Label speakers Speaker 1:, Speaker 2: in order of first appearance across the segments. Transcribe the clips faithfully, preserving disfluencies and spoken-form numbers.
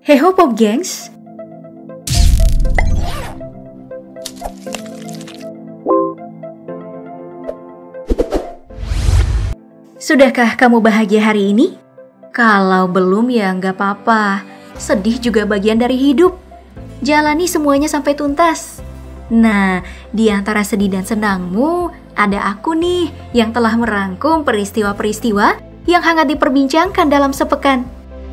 Speaker 1: Heho Pop Gengs. Sudahkah kamu bahagia hari ini? Kalau belum ya nggak apa-apa. Sedih juga bagian dari hidup. Jalani semuanya sampai tuntas. Nah, di antara sedih dan senangmu, ada aku nih yang telah merangkum peristiwa-peristiwa yang hangat diperbincangkan dalam sepekan.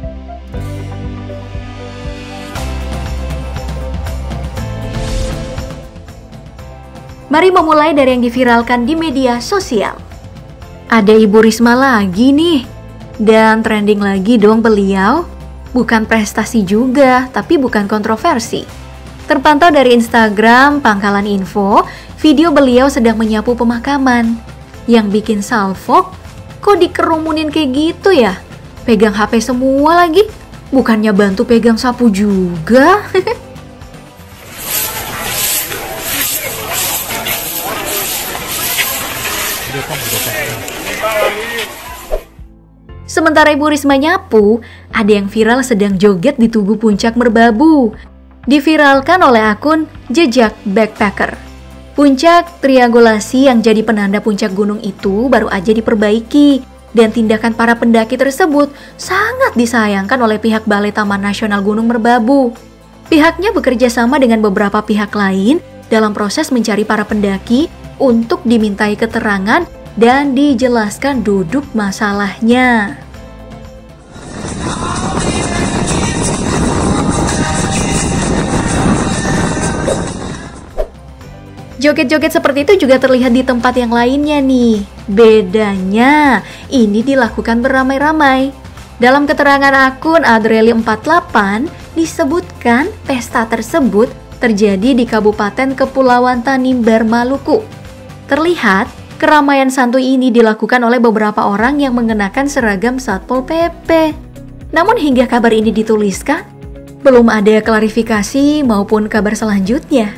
Speaker 1: Mari memulai dari yang diviralkan di media sosial. Ada Ibu Risma lagi nih, dan trending lagi dong beliau. Bukan prestasi juga, tapi bukan kontroversi. Terpantau dari Instagram Pangkalan Info, video beliau sedang menyapu pemakaman. Yang bikin salfok, kok dikerumunin kayak gitu ya? Pegang H P semua lagi, bukannya bantu pegang sapu juga. Sementara Ibu Risma nyapu, ada yang viral sedang joget di Tugu Puncak Merbabu. Diviralkan oleh akun Jejak Backpacker. Puncak triangulasi yang jadi penanda puncak gunung itu baru aja diperbaiki, dan tindakan para pendaki tersebut sangat disayangkan oleh pihak Balai Taman Nasional Gunung Merbabu. Pihaknya bekerja sama dengan beberapa pihak lain dalam proses mencari para pendaki untuk dimintai keterangan dan dijelaskan duduk masalahnya. Joget-joget seperti itu juga terlihat di tempat yang lainnya nih. Bedanya, ini dilakukan beramai-ramai. Dalam keterangan akun Adreli empat delapan, disebutkan pesta tersebut terjadi di Kabupaten Kepulauan Tanimbar, Maluku. Terlihat, keramaian santuy ini dilakukan oleh beberapa orang yang mengenakan seragam Satpol P P. Namun hingga kabar ini dituliskan, belum ada klarifikasi maupun kabar selanjutnya.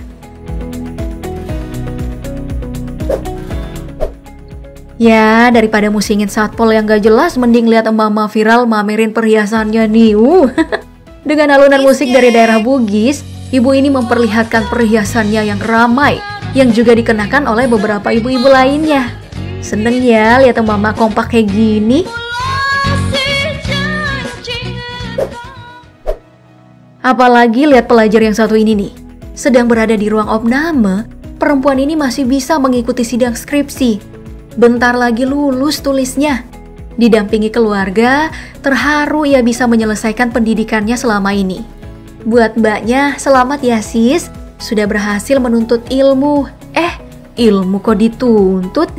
Speaker 1: Ya, daripada musingin Satpol yang gak jelas, mending lihat emak-emak viral mamerin perhiasannya nih. Uh. Dengan alunan musik dari daerah Bugis, ibu ini memperlihatkan perhiasannya yang ramai, yang juga dikenakan oleh beberapa ibu-ibu lainnya. Seneng ya lihat emak-emak kompak kayak gini. Apalagi lihat pelajar yang satu ini nih. Sedang berada di ruang opname, perempuan ini masih bisa mengikuti sidang skripsi. Bentar lagi lulus tulisnya. Didampingi keluarga, terharu ia bisa menyelesaikan pendidikannya selama ini. Buat mbaknya, selamat ya sis, sudah berhasil menuntut ilmu. Eh, ilmu kok dituntut?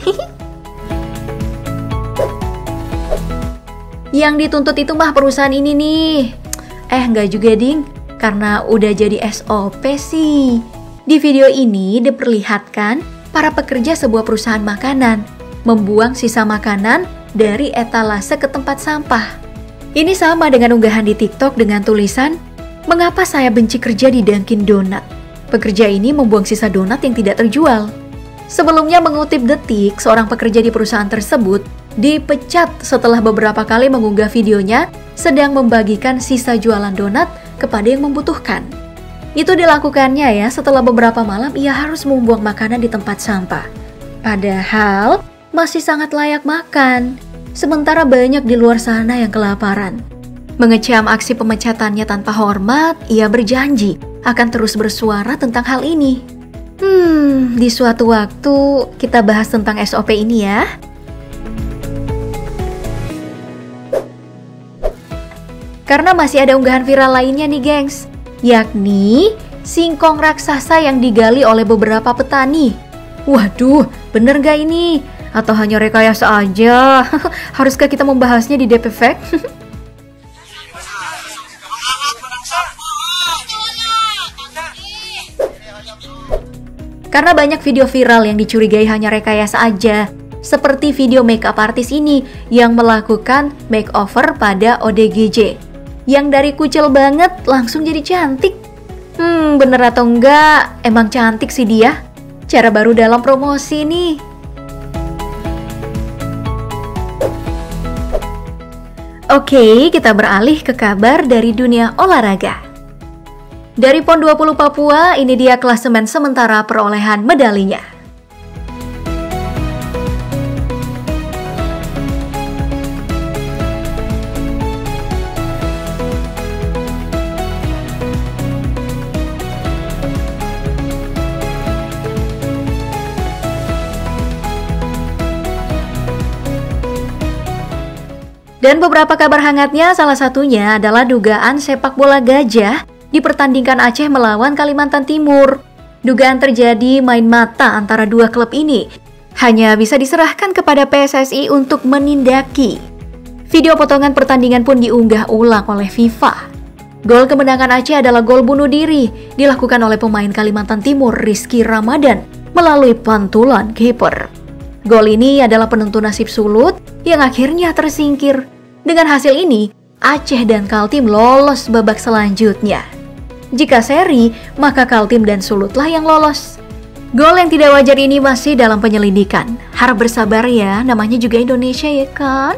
Speaker 1: Yang dituntut itu mah perusahaan ini nih. Eh, nggak juga ding, karena udah jadi S O P sih. Di video ini diperlihatkan para pekerja sebuah perusahaan makanan membuang sisa makanan dari etalase ke tempat sampah. Ini sama dengan unggahan di TikTok dengan tulisan, "Mengapa saya benci kerja di Dunkin Donut? Pekerja ini membuang sisa donat yang tidak terjual." Sebelumnya mengutip Detik, seorang pekerja di perusahaan tersebut dipecat setelah beberapa kali mengunggah videonya sedang membagikan sisa jualan donat kepada yang membutuhkan. Itu dilakukannya ya setelah beberapa malam ia harus membuang makanan di tempat sampah. Padahal masih sangat layak makan, sementara banyak di luar sana yang kelaparan. Mengecam aksi pemecatannya tanpa hormat, ia berjanji akan terus bersuara tentang hal ini. Hmm, di suatu waktu kita bahas tentang S O P ini ya. Karena masih ada unggahan viral lainnya nih gengs, yakni singkong raksasa yang digali oleh beberapa petani. Waduh, bener gak ini? Atau hanya rekayasa aja? Haruskah kita membahasnya di D P Fact? Karena banyak video viral yang dicurigai hanya rekayasa aja, seperti video makeup artis ini yang melakukan makeover pada O D G J, yang dari kucel banget langsung jadi cantik. Hmm, bener atau enggak, emang cantik sih dia. Cara baru dalam promosi nih. Oke, kita beralih ke kabar dari dunia olahraga. Dari PON dua puluh Papua, ini dia klasemen sementara perolehan medalinya. Dan beberapa kabar hangatnya, salah satunya adalah dugaan sepak bola gajah dipertandingkan Aceh melawan Kalimantan Timur. Dugaan terjadi main mata antara dua klub ini hanya bisa diserahkan kepada P S S I untuk menindaki. Video potongan pertandingan pun diunggah ulang oleh FIFA. Gol kemenangan Aceh adalah gol bunuh diri, dilakukan oleh pemain Kalimantan Timur Rizky Ramadan melalui pantulan kiper. Gol ini adalah penentu nasib Sulut yang akhirnya tersingkir. Dengan hasil ini, Aceh dan Kaltim lolos babak selanjutnya. Jika seri, maka Kaltim dan Sulutlah yang lolos. Gol yang tidak wajar ini masih dalam penyelidikan. Harap bersabar ya, namanya juga Indonesia ya kan?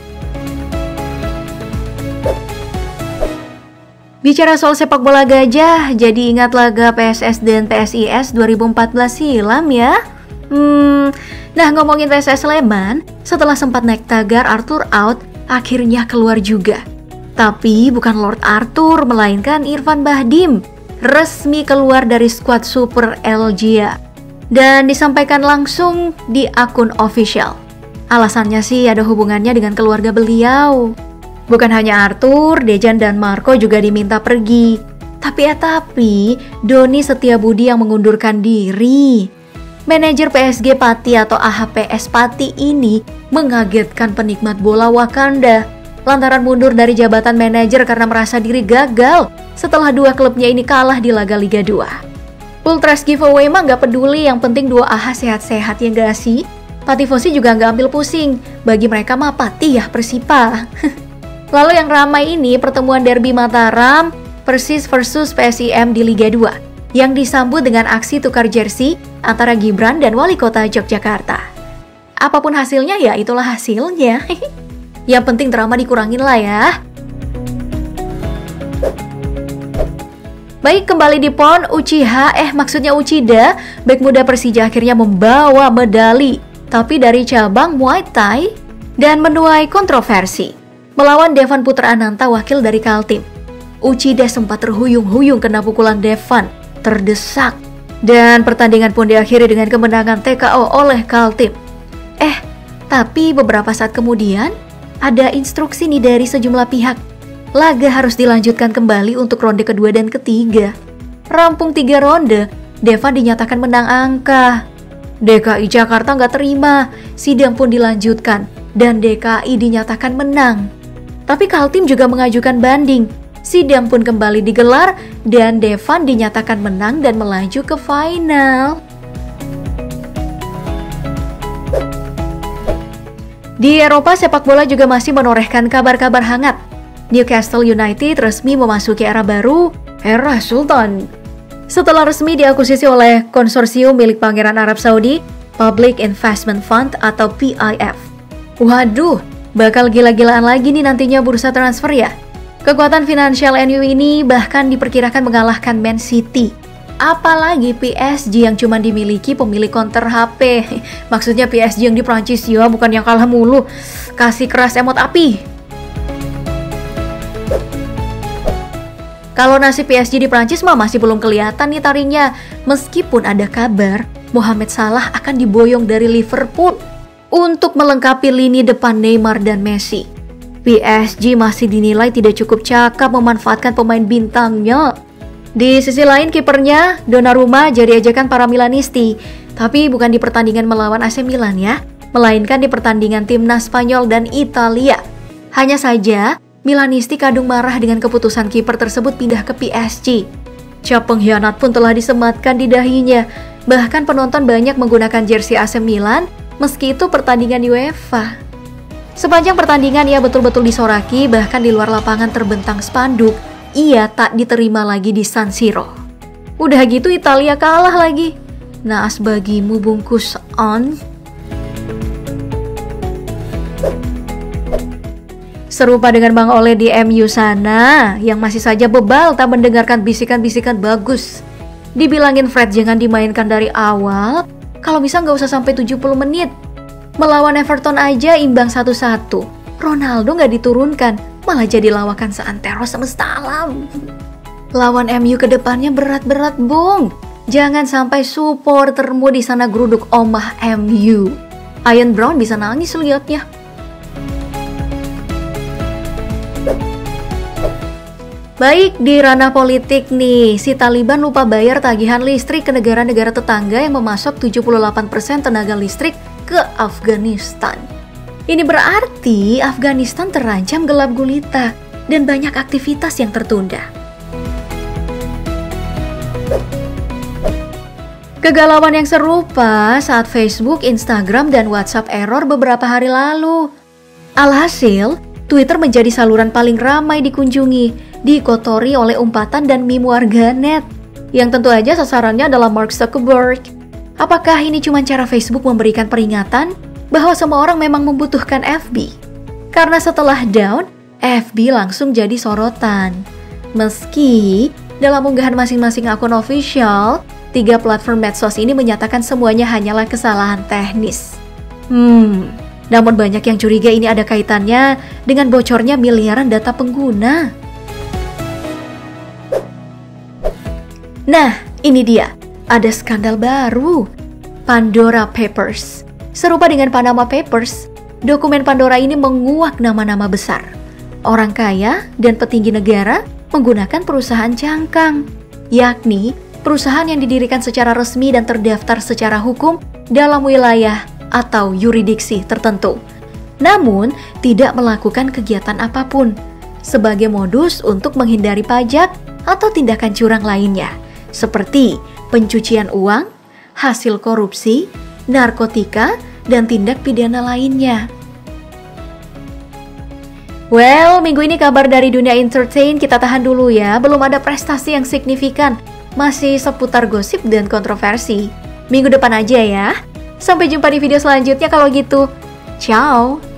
Speaker 1: Bicara soal sepak bola gajah, jadi ingat laga P S S dan P S I S dua ribu empat belas silam ya? Hmm, nah ngomongin P S S Sleman, setelah sempat naik tagar Arthur out, akhirnya keluar juga. Tapi bukan Lord Arthur, melainkan Irfan Bahdim, resmi keluar dari skuad Super El Jia. Dan disampaikan langsung di akun official. Alasannya sih ada hubungannya dengan keluarga beliau. Bukan hanya Arthur, Dejan dan Marco juga diminta pergi. Tapi ya tapi, Doni Setiabudi yang mengundurkan diri. Manajer P S G Pati atau A H P S Pati ini mengagetkan penikmat bola Wakanda lantaran mundur dari jabatan manajer karena merasa diri gagal setelah dua klubnya ini kalah di laga Liga dua. Ultras giveaway mah gak peduli, yang penting dua A H sehat-sehat ya gak sih? Patifosi juga gak ambil pusing, bagi mereka mah Pati ya Persipa. Lalu yang ramai ini pertemuan derby Mataram Persis versus P S I M di Liga dua yang disambut dengan aksi tukar jersey antara Gibran dan Wali Kota Yogyakarta. Apapun hasilnya ya itulah hasilnya. Yang penting drama dikurangin lah ya. Baik, kembali di PON, Uchiha, eh maksudnya Uchida, bek muda Persija akhirnya membawa medali, tapi dari cabang Muay Thai dan menuai kontroversi. Melawan Devan Putra Ananta, wakil dari Kaltim. Uchida sempat terhuyung-huyung kena pukulan Devan, terdesak, dan pertandingan pun diakhiri dengan kemenangan T K O oleh Kaltim. Eh, tapi beberapa saat kemudian ada instruksi nih dari sejumlah pihak. Laga harus dilanjutkan kembali untuk ronde kedua dan ketiga. Rampung tiga ronde, Devan dinyatakan menang angka. D K I Jakarta nggak terima, sidang pun dilanjutkan dan D K I dinyatakan menang. Tapi Kaltim juga mengajukan banding. Sidang pun kembali digelar dan Devan dinyatakan menang dan melaju ke final. Di Eropa, sepak bola juga masih menorehkan kabar-kabar hangat. Newcastle United resmi memasuki era baru, era Sultan. Setelah resmi diakuisisi oleh konsorsium milik Pangeran Arab Saudi, Public Investment Fund atau P I F. Waduh, bakal gila-gilaan lagi nih nantinya bursa transfer ya. Kekuatan finansial M U ini bahkan diperkirakan mengalahkan Man City. Apalagi P S G yang cuma dimiliki pemilik counter H P. Maksudnya P S G yang di Prancis ya, bukan yang kalah mulu. Kasih keras emot api. Kalau nasib P S G di Prancis mah masih belum kelihatan nih taringnya. Meskipun ada kabar Mohamed Salah akan diboyong dari Liverpool untuk melengkapi lini depan Neymar dan Messi. P S G masih dinilai tidak cukup cakap memanfaatkan pemain bintangnya. Di sisi lain, kipernya Donnarumma jadi ejekan para Milanisti, tapi bukan di pertandingan melawan A C Milan ya, melainkan di pertandingan timnas Spanyol dan Italia. Hanya saja, Milanisti kadung marah dengan keputusan kiper tersebut pindah ke P S G. Cap pengkhianat pun telah disematkan di dahinya, bahkan penonton banyak menggunakan jersey A C Milan meski itu pertandingan UEFA. Sepanjang pertandingan ia betul-betul disoraki, bahkan di luar lapangan terbentang spanduk, ia tak diterima lagi di San Siro. Udah gitu Italia kalah lagi. Naas bagimu bungkus on. Serupa dengan Bang Ole di M U sana, yang masih saja bebal tak mendengarkan bisikan-bisikan bagus. Dibilangin Fred jangan dimainkan dari awal, kalau bisa nggak usah sampai tujuh puluh menit. Melawan Everton aja imbang satu satu. Ronaldo nggak diturunkan, malah jadi lawakan seantero semesta alam. Lawan M U kedepannya berat-berat, Bung. Jangan sampai supportermu di sana geruduk omah M U. Ian Brown bisa nangis liatnya. Baik, di ranah politik nih, si Taliban lupa bayar tagihan listrik ke negara-negara tetangga yang memasok tujuh puluh delapan persen tenaga listrik ke Afghanistan. Ini berarti Afghanistan terancam gelap gulita dan banyak aktivitas yang tertunda. Kegalauan yang serupa saat Facebook, Instagram, dan WhatsApp error beberapa hari lalu. Alhasil, Twitter menjadi saluran paling ramai dikunjungi, dikotori oleh umpatan dan meme warganet, yang tentu aja sasarannya adalah Mark Zuckerberg. Apakah ini cuma cara Facebook memberikan peringatan bahwa semua orang memang membutuhkan F B? Karena setelah down, F B langsung jadi sorotan. Meski dalam unggahan masing-masing akun official, tiga platform medsos ini menyatakan semuanya hanyalah kesalahan teknis. Hmm, namun banyak yang curiga ini ada kaitannya dengan bocornya miliaran data pengguna. Nah, ini dia, ada skandal baru, Pandora Papers. Serupa dengan Panama Papers, dokumen Pandora ini menguak nama-nama besar, orang kaya dan petinggi negara menggunakan perusahaan cangkang, yakni perusahaan yang didirikan secara resmi dan terdaftar secara hukum dalam wilayah atau yurisdiksi tertentu, namun tidak melakukan kegiatan apapun, sebagai modus untuk menghindari pajak atau tindakan curang lainnya, seperti pencucian uang, hasil korupsi, narkotika, dan tindak pidana lainnya. Well, minggu ini kabar dari dunia entertain kita tahan dulu ya, belum ada prestasi yang signifikan, masih seputar gosip dan kontroversi. Minggu depan aja ya. Sampai jumpa di video selanjutnya kalau gitu. Ciao!